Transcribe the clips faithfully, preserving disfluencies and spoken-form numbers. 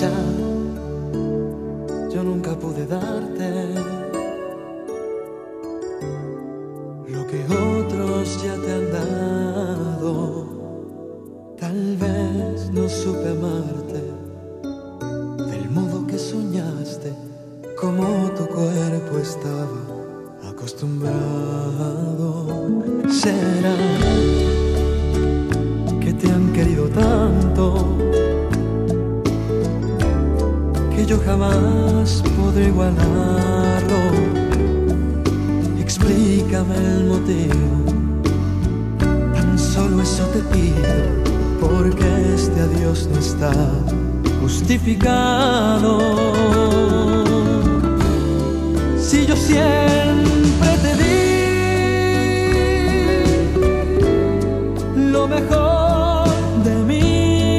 quizá yo nunca pude darte lo que otros ya te han dado. Tal vez no supe amarte del modo que soñaste, como tu cuerpo estaba acostumbrado. Será que te han querido tanto que yo jamás podré igualarlo. Explícame el motivo, tan solo eso te pido, porque este adiós no está justificado. Si yo siempre te di lo mejor de mí,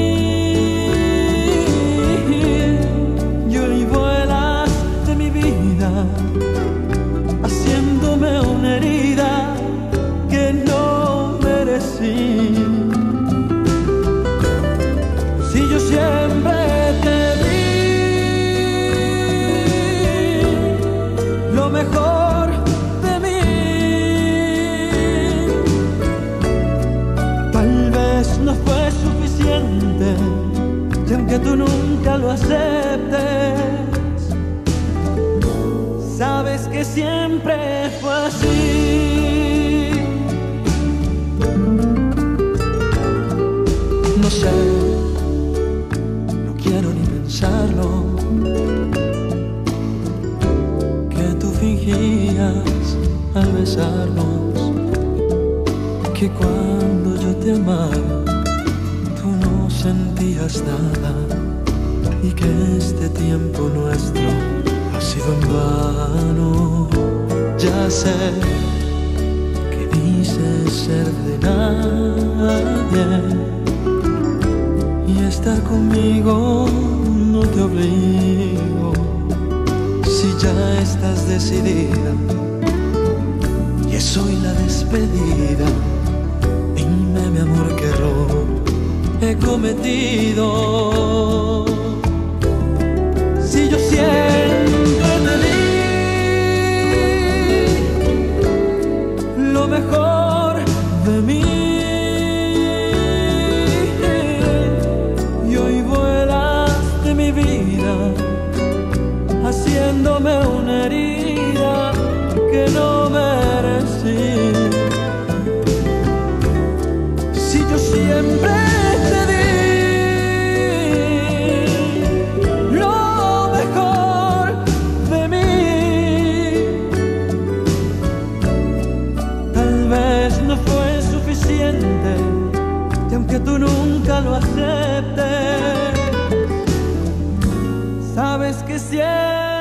y hoy vuelas de mi vida haciéndome una herida que no merecí. Si yo siempre te di lo mejor de mí, tal vez no fue suficiente, y aunque tú nunca lo aceptes, sabes que siempre fue así. No sé, no quiero ni pensarlo, que tú fingías al besarnos que cuando yo te amaba tú no sentías nada, y que este tiempo nuestro ha sido en vano. Ya sé que dices ser de nadie, y estar conmigo no te obligo. Si ya estás decidida y es hoy la despedida, dime mi amor qué error he cometido. Si yo siempre te di lo mejor de mí, haciéndome una herida que no merecí. Si yo siempre te di lo mejor de mí, tal vez no fue suficiente, y aunque tú nunca lo aceptes, sabes que siempre